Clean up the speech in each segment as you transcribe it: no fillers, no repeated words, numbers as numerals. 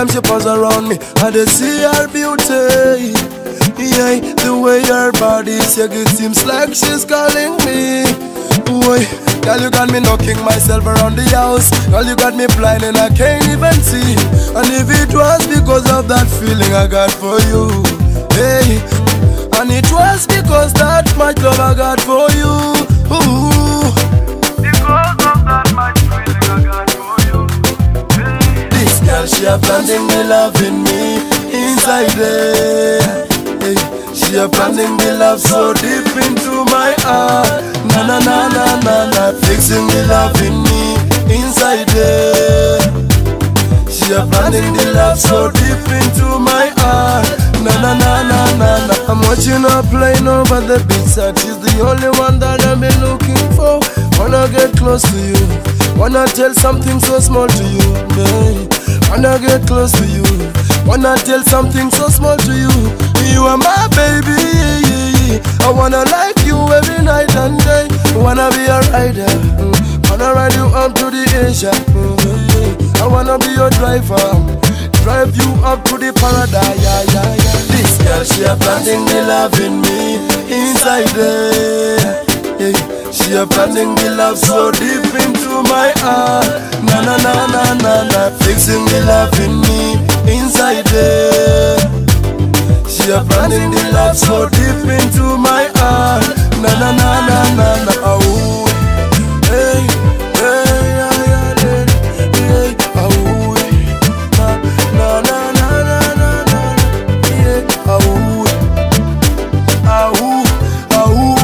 Anytime she pose around me, I just see her beauty. Yeah, the way her body shake, it seems like she's calling me. Boy, girl, you got me knocking myself around the house. Girl, you got me blind and I can't even see. And if it was because of that feeling I got for you, hey, and it was because that much love I got for you. Ooh. Because of that much feeling I got for you, hey. This girl, she a planting the love in me inside there. Hey, she a planting the love so deep into my heart. Na na na na na na, fixing the love in me inside there. She a planting the love so deep into my heart. Na na na na na na. I'm watching her playing over the beach side. She's the only one that I've been looking for. Wanna get close to you, wanna tell something so small to you, babe. Wanna get close to you, wanna tell something so small to you. You are my baby, I wanna like you every night and day. Wanna be a rider, wanna ride you up to the Asia. I wanna be your driver, drive you up to the paradise. Yeah, yeah, yeah. This girl, she a planting the love in me inside there. Yeah. She a planting the love so deep into my heart. Na na na na na na, fixing the love in me inside there. She a planting the love so deep into my heart. Na na na na na na. Oh, hey, hey, yeah, yeah, hey, oh, na na na na na na na, yeah, oh, oh, oh,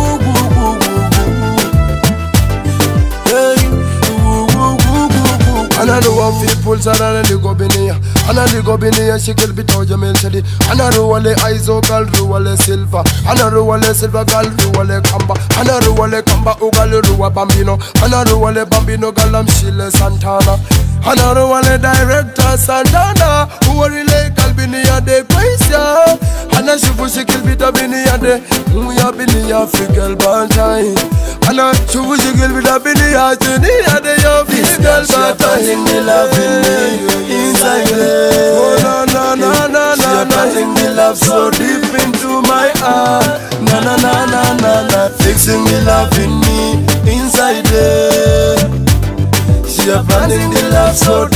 hey, and I know how people say that they go in here. And I go in here, she kill bit out your melody. And I roll the eyes of girl, roll the silver. And I roll the silver girl, roll the camba. And I roll the camba, oh girl, roll bambino. And I roll the bambino girl, I'm Sheila Santana. And I roll the director Santana. Who are really Calvinia de Quasia. And I should she kill bit of Binia de. We have been here for girl bantine. And I should she kill bit of Binia de. This girl, she a planting the love in me inside there. Oh na na na na na, she a planting the love so deep into my heart. Na na na na na na, fixing the love in me inside there. She a planting the love so deep